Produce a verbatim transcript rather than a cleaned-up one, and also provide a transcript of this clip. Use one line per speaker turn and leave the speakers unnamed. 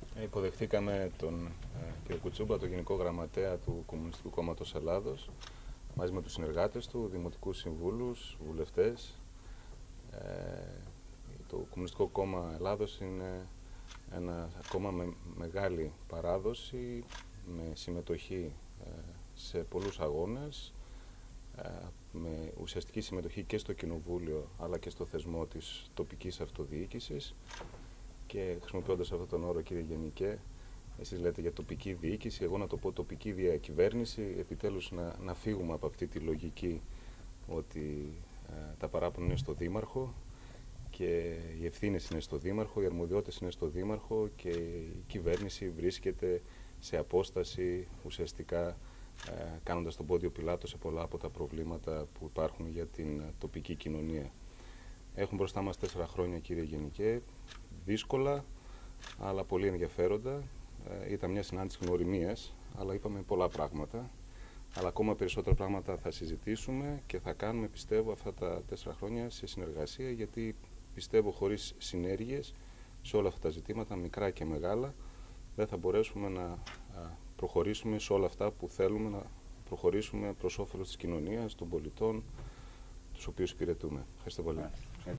Υποδεχθήκαμε τον ε, κ. Κουτσούμπα, τον Γενικό Γραμματέα του Κομμουνιστικού Κόμματος Ελλάδος, μαζί με τους συνεργάτες του, δημοτικούς συμβούλους, βουλευτές. Ε, το Κομμουνιστικό Κόμμα Ελλάδος είναι ένα κόμμα με μεγάλη παράδοση, με συμμετοχή ε, σε πολλούς αγώνες, ε, με ουσιαστική συμμετοχή και στο Κοινοβούλιο αλλά και στο θεσμό της τοπικής αυτοδιοίκησης. Και χρησιμοποιώντας αυτόν τον όρο, κύριε Γενικέ, εσείς λέτε για τοπική διοίκηση, εγώ να το πω τοπική διακυβέρνηση, επιτέλους να, να φύγουμε από αυτή τη λογική ότι ε, τα παράπονα είναι στο Δήμαρχο και οι ευθύνες είναι στο Δήμαρχο, οι αρμοδιότητες είναι στο Δήμαρχο και η κυβέρνηση βρίσκεται σε απόσταση, ουσιαστικά ε, κάνοντας τον πόντιο πιλάτο σε πολλά από τα προβλήματα που υπάρχουν για την τοπική κοινωνία. Έχουν μπροστά μας τέσσερα χρόνια, κύριε Γενικέ, δύσκολα, αλλά πολύ ενδιαφέροντα. Ε, ήταν μια συνάντηση γνωριμίας, αλλά είπαμε πολλά πράγματα. Αλλά ακόμα περισσότερα πράγματα θα συζητήσουμε και θα κάνουμε, πιστεύω, αυτά τα τέσσερα χρόνια σε συνεργασία, γιατί πιστεύω χωρίς συνέργειες σε όλα αυτά τα ζητήματα, μικρά και μεγάλα, δεν θα μπορέσουμε να προχωρήσουμε σε όλα αυτά που θέλουμε να προχωρήσουμε προς όφελος της κοινωνίας, των πολιτών, τους οποίους υπηρετούμε. Ευχαριστώ πολύ.